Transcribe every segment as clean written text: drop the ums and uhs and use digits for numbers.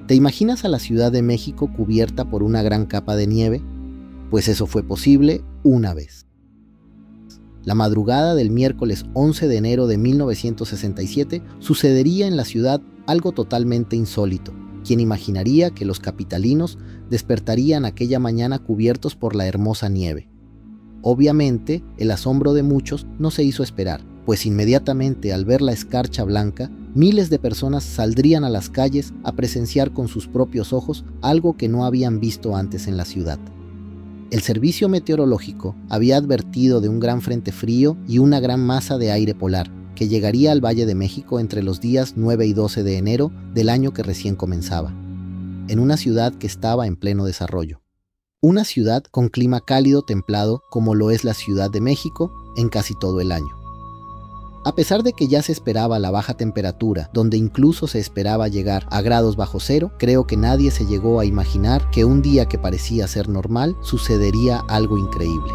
¿Te imaginas a la Ciudad de México cubierta por una gran capa de nieve? Pues eso fue posible una vez. La madrugada del miércoles 11 de enero de 1967 sucedería en la ciudad algo totalmente insólito. ¿Quién imaginaría que los capitalinos despertarían aquella mañana cubiertos por la hermosa nieve? Obviamente, el asombro de muchos no se hizo esperar, pues inmediatamente al ver la escarcha blanca, miles de personas saldrían a las calles a presenciar con sus propios ojos algo que no habían visto antes en la ciudad. El servicio meteorológico había advertido de un gran frente frío y una gran masa de aire polar que llegaría al Valle de México entre los días 9 y 12 de enero del año que recién comenzaba, en una ciudad que estaba en pleno desarrollo. Una ciudad con clima cálido templado como lo es la Ciudad de México en casi todo el año. A pesar de que ya se esperaba la baja temperatura, donde incluso se esperaba llegar a grados bajo cero, creo que nadie se llegó a imaginar que un día que parecía ser normal, sucedería algo increíble.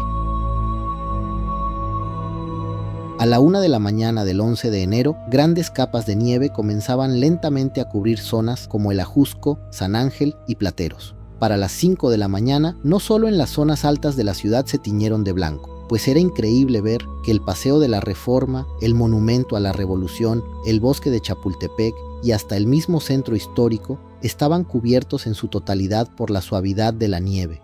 A la 1 de la mañana del 11 de enero, grandes capas de nieve comenzaban lentamente a cubrir zonas como el Ajusco, San Ángel y Plateros. Para las 5 de la mañana, no solo en las zonas altas de la ciudad se tiñeron de blanco, pues era increíble ver que el Paseo de la Reforma, el Monumento a la Revolución, el Bosque de Chapultepec y hasta el mismo centro histórico estaban cubiertos en su totalidad por la suavidad de la nieve.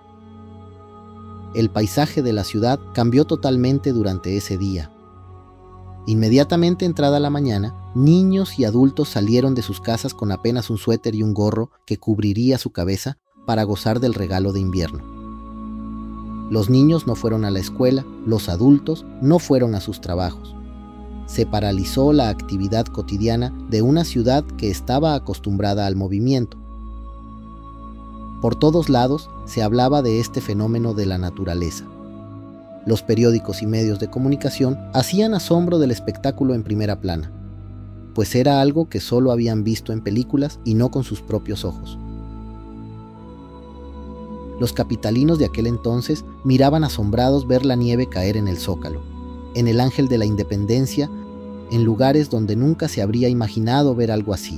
El paisaje de la ciudad cambió totalmente durante ese día. Inmediatamente entrada la mañana, niños y adultos salieron de sus casas con apenas un suéter y un gorro que cubriría su cabeza para gozar del regalo de invierno. Los niños no fueron a la escuela, los adultos no fueron a sus trabajos. Se paralizó la actividad cotidiana de una ciudad que estaba acostumbrada al movimiento. Por todos lados se hablaba de este fenómeno de la naturaleza. Los periódicos y medios de comunicación hacían asombro del espectáculo en primera plana, pues era algo que solo habían visto en películas y no con sus propios ojos. Los capitalinos de aquel entonces miraban asombrados ver la nieve caer en el Zócalo, en el Ángel de la Independencia, en lugares donde nunca se habría imaginado ver algo así.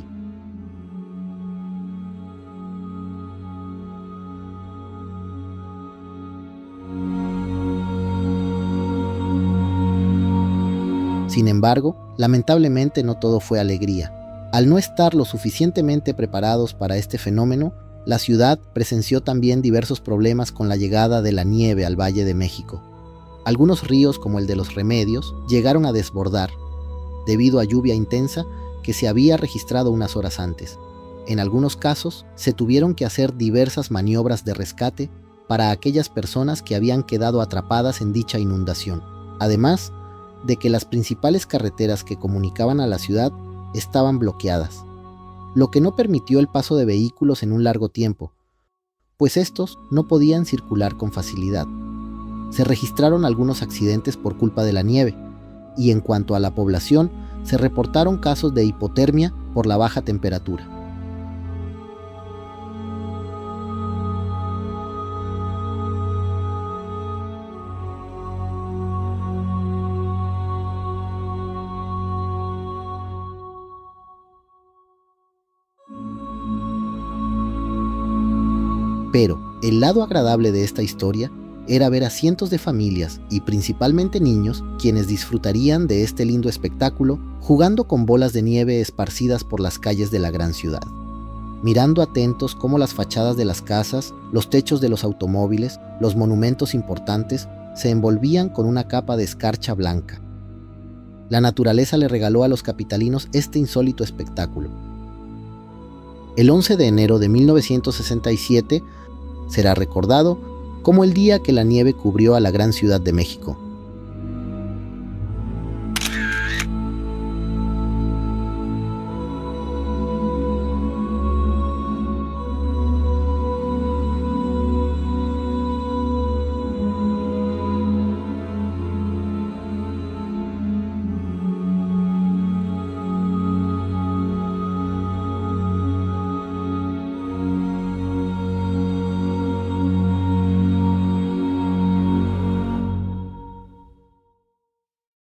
Sin embargo, lamentablemente no todo fue alegría. Al no estar lo suficientemente preparados para este fenómeno, la ciudad presenció también diversos problemas con la llegada de la nieve al Valle de México. Algunos ríos, como el de los Remedios, llegaron a desbordar, debido a lluvia intensa que se había registrado unas horas antes. En algunos casos, se tuvieron que hacer diversas maniobras de rescate para aquellas personas que habían quedado atrapadas en dicha inundación. Además de que las principales carreteras que comunicaban a la ciudad estaban bloqueadas, lo que no permitió el paso de vehículos en un largo tiempo, pues estos no podían circular con facilidad. Se registraron algunos accidentes por culpa de la nieve, y en cuanto a la población, se reportaron casos de hipotermia por la baja temperatura. Pero el lado agradable de esta historia era ver a cientos de familias y principalmente niños quienes disfrutarían de este lindo espectáculo jugando con bolas de nieve esparcidas por las calles de la gran ciudad, mirando atentos cómo las fachadas de las casas, los techos de los automóviles, los monumentos importantes se envolvían con una capa de escarcha blanca. La naturaleza le regaló a los capitalinos este insólito espectáculo. El 11 de enero de 1967 será recordado como el día que la nieve cubrió a la gran Ciudad de México.